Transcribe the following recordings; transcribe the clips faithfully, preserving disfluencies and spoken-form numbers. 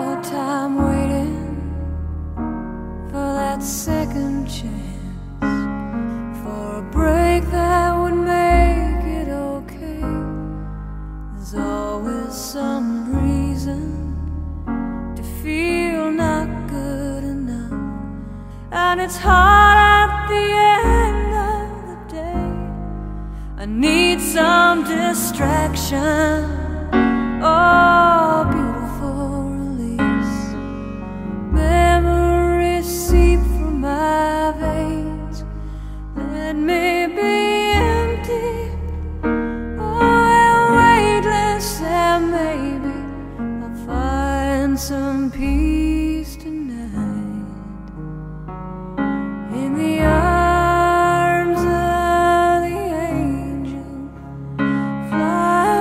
your time waiting for that second chance, for a break that would make it okay. There's always some reason to feel not good enough, and it's hard at the end of the day. I need some distraction. Oh, beautiful release. Memories seep from my veins. Let me be empty, oh, and weightless, and maybe I'll find some peace tonight in the arms of the angel. Fly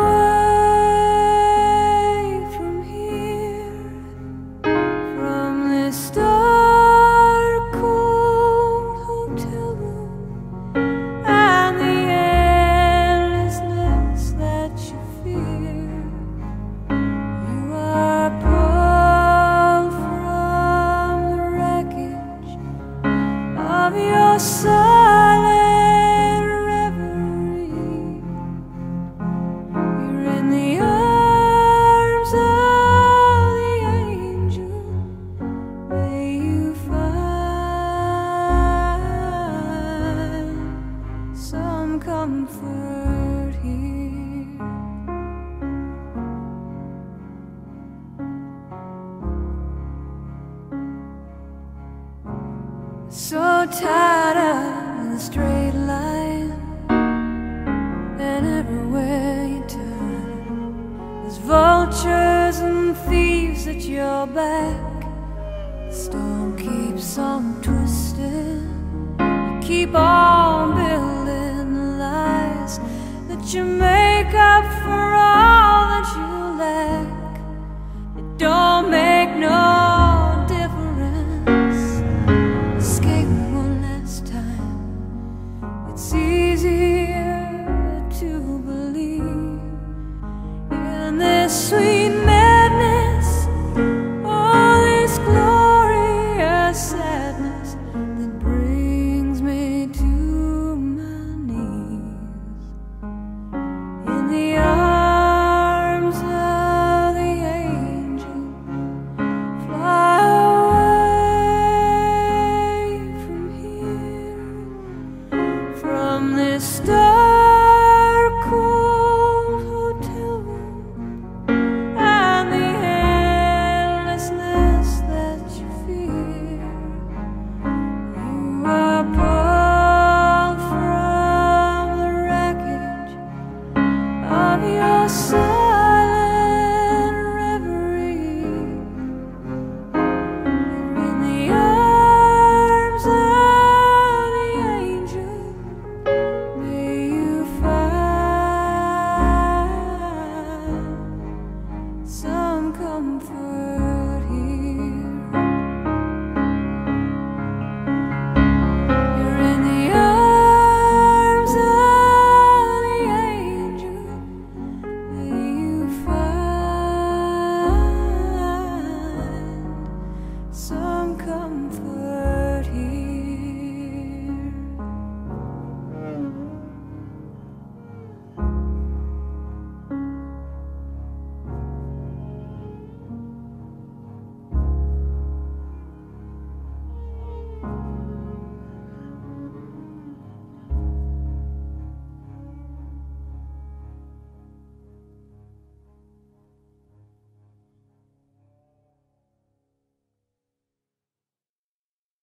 away from here, from this dark, cold hotel room, and the endlessness that you fear. You are pulled from the wreckage of your silent reverie. You're in the arms of the angel. May you find some comfort here. So tired of the straight line, and everywhere you turn, there's vultures and thieves at your back. The storm keeps on twisting. You keep on building the lies that you make up for all that you lack. It don't make no difference. Escape one last time. It's easier to believe in this sweet madness, all this glorious sadness that brings me to my knees. In the arms of the angel, fly away from here, from this dark, cold hotel room, and the endlessness that you fear. You are pulled from the wreckage of your silent reverie. You're in the arms of the angel. May you find some comfort here. You're in the arms of the angel. May you find some comfort.